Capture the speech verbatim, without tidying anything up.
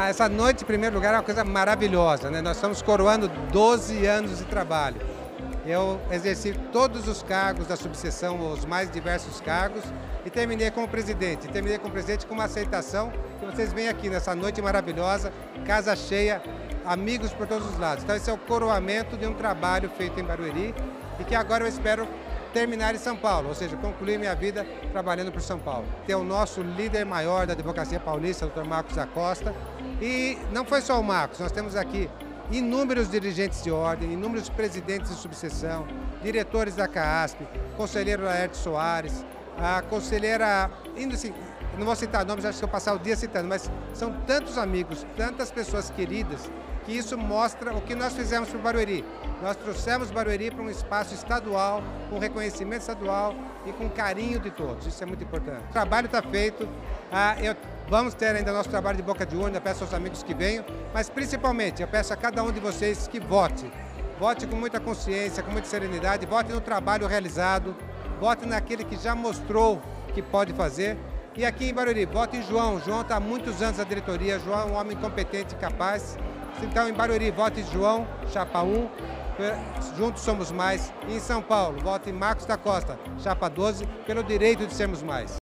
Essa noite, em primeiro lugar, é uma coisa maravilhosa, né? Nós estamos coroando doze anos de trabalho. Eu exerci todos os cargos da subseção, os mais diversos cargos, e terminei como presidente. Terminei como presidente com uma aceitação que vocês veem aqui nessa noite maravilhosa, casa cheia, amigos por todos os lados. Então esse é o coroamento de um trabalho feito em Barueri e que agora eu espero terminar em São Paulo, ou seja, concluir minha vida trabalhando por São Paulo. Ter o nosso líder maior da advocacia paulista, doutor Marcos da Costa, e não foi só o Marcos, nós temos aqui inúmeros dirigentes de ordem, inúmeros presidentes de subseção, diretores da CAASP, conselheiro Laerte Soares, a conselheira, indo assim, não vou citar nomes, acho que eu passar o dia citando, mas são tantos amigos, tantas pessoas queridas, que isso mostra o que nós fizemos para o Barueri. Nós trouxemos Barueri para um espaço estadual, com reconhecimento estadual e com carinho de todos. Isso é muito importante. O trabalho está feito, ah, eu, vamos ter ainda nosso trabalho de boca de urna, eu peço aos amigos que venham, mas principalmente eu peço a cada um de vocês que vote. Vote com muita consciência, com muita serenidade, vote no trabalho realizado, vote naquele que já mostrou que pode fazer. E aqui em Barueri, vote em João. João está há muitos anos na diretoria, João é um homem competente e capaz. Então, em Barueri, vote em João, chapa um, juntos somos mais. E em São Paulo, vote em Marcos da Costa, chapa doze, pelo direito de sermos mais.